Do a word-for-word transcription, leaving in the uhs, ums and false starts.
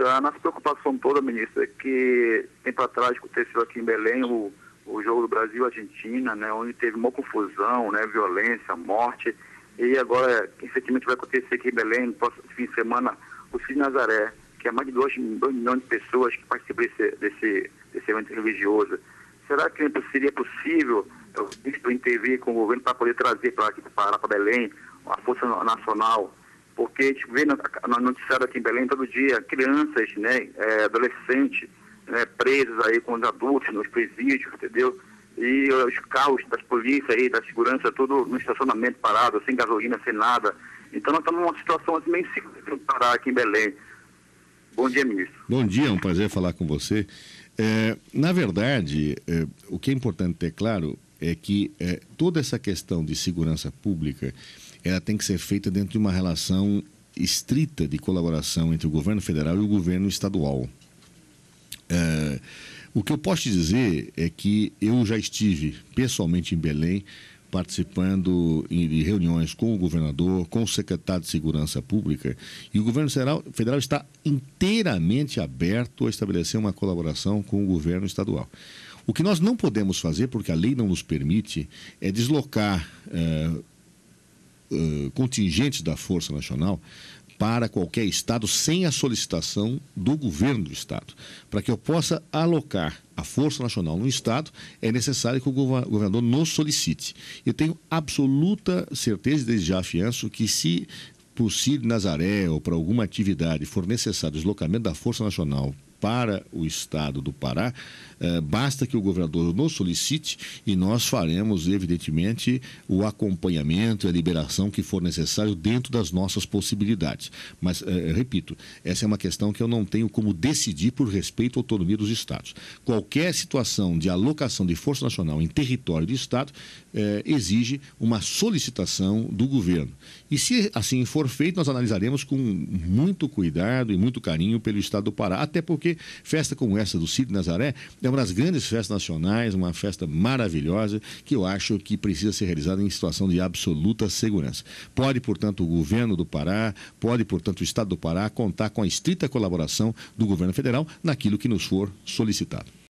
a nossa preocupação toda, ministro, é que tempo atrás aconteceu aqui em Belém o, o jogo do Brasil-Argentina, né, onde teve uma confusão, né, violência, morte, e agora, recentemente, vai acontecer aqui em Belém, no próximo fim de semana, o Cid Nazaré, que é mais de dois milhões de pessoas que participam desse, desse, desse evento religioso. Será que seria possível o ministro intervir com o governo para poder trazer para aqui para Belém a Força Nacional? Porque a gente vê no, no noticiário aqui em Belém todo dia crianças, né, é, adolescentes, né, presos aí com os adultos nos presídios, entendeu? E os carros das polícias aí, da segurança, tudo no estacionamento parado, sem gasolina, sem nada. Então nós estamos numa situação assim, meio insegura no Pará, aqui em Belém. Bom dia, ministro. Bom dia, é um prazer falar com você. É, na verdade, é, o que é importante ter claro é que é, toda essa questão de segurança pública, ela tem que ser feita dentro de uma relação estrita de colaboração entre o governo federal e o governo estadual. É, o que eu posso te dizer é que eu já estive pessoalmente em Belém, participando de reuniões com o governador, com o secretário de Segurança Pública, e o governo federal, federal está inteiramente aberto a estabelecer uma colaboração com o governo estadual. O que nós não podemos fazer, porque a lei não nos permite, é deslocar eh, eh, contingentes da Força Nacional para qualquer estado sem a solicitação do governo do estado. Para que eu possa alocar a Força Nacional no estado, é necessário que o governador nos solicite. Eu tenho absoluta certeza, desde já afianço, que se para o Cid Nazaré ou para alguma atividade for necessário o deslocamento da Força Nacional para o estado do Pará, eh, basta que o governador nos solicite e nós faremos, evidentemente, o acompanhamento e a liberação que for necessário dentro das nossas possibilidades. Mas, eh, repito, essa é uma questão que eu não tenho como decidir por respeito à autonomia dos estados. Qualquer situação de alocação de Força Nacional em território do estado eh, exige uma solicitação do governo. E se assim for feito, nós analisaremos com muito cuidado e muito carinho pelo estado do Pará, até porque festa como essa do Cid Nazaré é uma das grandes festas nacionais, uma festa maravilhosa que eu acho que precisa ser realizada em situação de absoluta segurança. Pode, portanto, o governo do Pará, pode, portanto, o estado do Pará contar com a estrita colaboração do governo federal naquilo que nos for solicitado.